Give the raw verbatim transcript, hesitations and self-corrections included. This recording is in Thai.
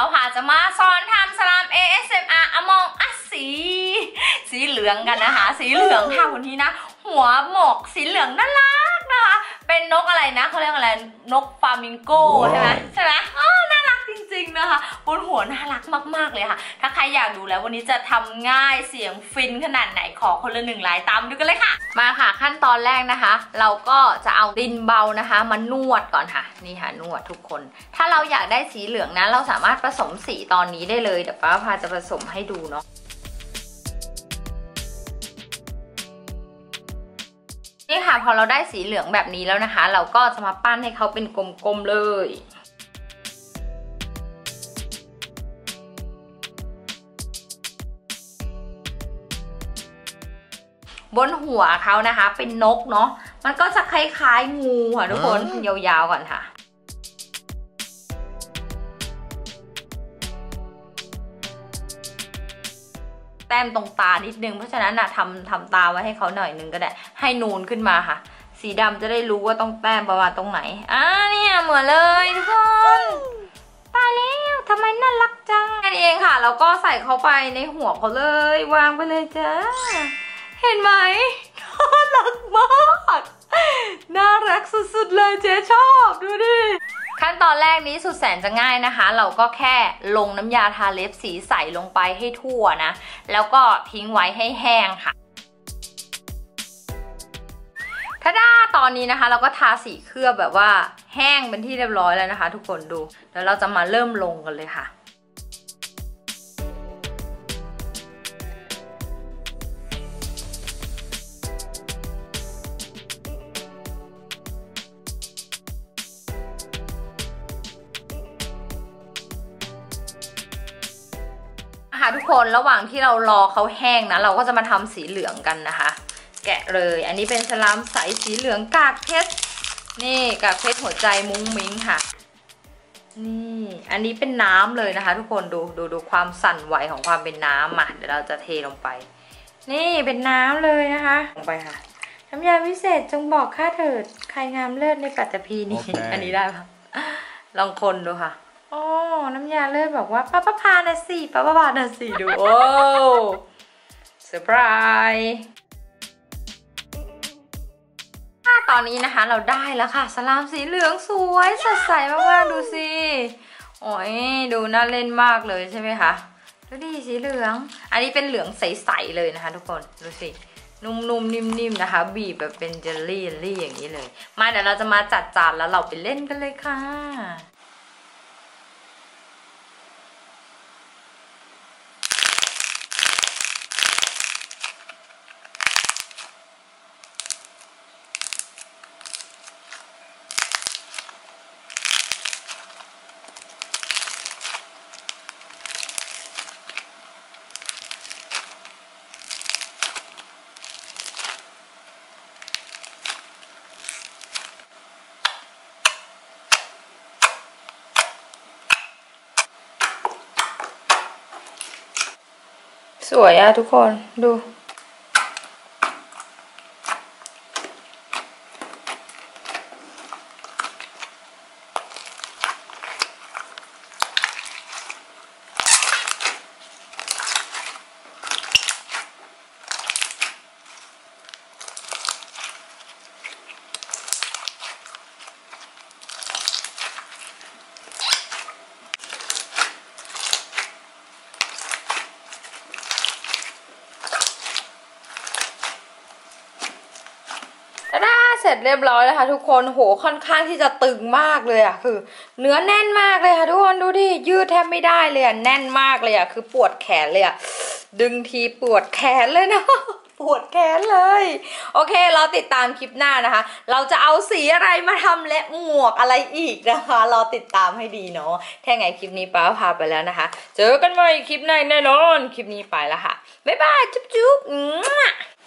พาจะมาสอนทำสลาม เอ เอส เอ็ม อาร์ Among Us สีสีเหลืองกันนะคะสีเหลืองค่ะวันนี้นะหัวหมกสีเหลืองน่ารักนะคะเป็นนกอะไรนะเขาเรียกอะไรนกฟลามิงโกใช่ไหมใช่ไหมอ๋อน่ารักจริงๆนะคะบนหัวน่ารักมากๆเลยค่ะถ้าใครอยากดูแล้ววันนี้จะทำง่ายเสียงฟินขนาดไหนขอคนละหนึ่งไลค์ตามดูกันเลยค่ะมาค่ะขั้นตอนแรกนะคะเราก็จะเอาดินเบานะคะมานวดก่อนค่ะนี่ค่ะนวดทุกคนถ้าเราอยากได้สีเหลืองนะเราสามารถผสมสีตอนนี้ได้เลยเดี๋ยวป้าพาจะผสมให้ดูเนาะนี่ค่ะพอเราได้สีเหลืองแบบนี้แล้วนะคะเราก็จะมาปั้นให้เขาเป็นกลมๆเลยบนหัวเขานะคะเป็นนกเนาะมันก็จะคล้ายๆงูค่ะทุกคนยาวๆก่อนค่ะแต้มตรงตานิดนึงเพราะฉะนั้นนะทำทำตาไว้ให้เขาหน่อยนึงก็ได้ให้นูนขึ้นมาค่ะสีดำจะได้รู้ว่าต้องแต้มประมาณตรงไหนอ่าเนี่ยเหมือนเลยทุกคนตายแล้วทำไมน่ารักจังนั่นเองค่ะแล้วก็ใส่เข้าไปในหัวเขาเลยวางไปเลยจ้าเห็นไหมน่ารักมากน่ารักสุดๆเลยเจ๊ชอบดูดิขั้นตอนแรกนี้สุดแสนจะง่ายนะคะเราก็แค่ลงน้ำยาทาเล็บสีใสลงไปให้ทั่วนะแล้วก็ทิ้งไว้ให้แห้งค่ะถ้าด้าตอนนี้นะคะเราก็ทาสีเคลือบแบบว่าแห้งเป็นที่เรียบร้อยแล้วนะคะทุกคนดูเดี๋ยวเราจะมาเริ่มลงกันเลยค่ะค่ะทุกคนระหว่างที่เรารอเขาแห้งนะเราก็จะมาทำสีเหลืองกันนะคะแกะเลยอันนี้เป็นสลามใสสีเหลืองกากเพชรนี่กากเพชรหัวใจมุ้งมิ้งค่ะนี่อันนี้เป็นน้ำเลยนะคะทุกคนดูดูดูความสั่นไหวของความเป็นน้ำมาเดี๋ยวเราจะเทลงไปนี่เป็นน้ำเลยนะคะลงไปค่ะน้ำยาวิเศษจงบอกข้าเถิดใครงามเลิศในปัตตภีนี้ okay. อันนี้ได้ปะลองคนดูค่ะโอ้น้ำยาเลิศบอกว่าป้าป้าพานะสิป้าป้าพานะสิดูโอ้เซอร์ไพรส์ตอนนี้นะคะเราได้แล้วค่ะสลามสีเหลืองสวยสดใสมากๆดูสิโอ้ยดูน่าเล่นมากเลยใช่ไหมคะดูดิสีเหลืองอันนี้เป็นเหลืองใสๆเลยนะคะทุกคนดูสินุ่มๆนิ่มๆนะคะบีบแบบเป็นเจลลี่เจลลี่อย่างนี้เลยมาเดี๋ยวเราจะมาจัดจานแล้วเราไปเล่นกันเลยค่ะสวยอะทุกคนดูเสร็จเรียบร้อยแล้วค่ะทุกคนโหค่อนข้างที่จะตึงมากเลยอ่ะคือเนื้อแน่นมากเลยค่ะทุกคนดูดิยืดแทบไม่ได้เลยอ่ะแน่นมากเลยอ่ะคือปวดแขนเลยอ่ะดึงทีปวดแขนเลยนะปวดแขนเลยโอเคเราติดตามคลิปหน้านะคะเราจะเอาสีอะไรมาทำและหมวกอะไรอีกนะคะรอติดตามให้ดีเนาะแค่ไงคลิปนี้ป้าพาไปแล้วนะคะเจอกันใหม่คลิปหน้าแน่นอนคลิปนี้ไปแล้วค่ะบ๊ายบายจุ๊บจุ๊บ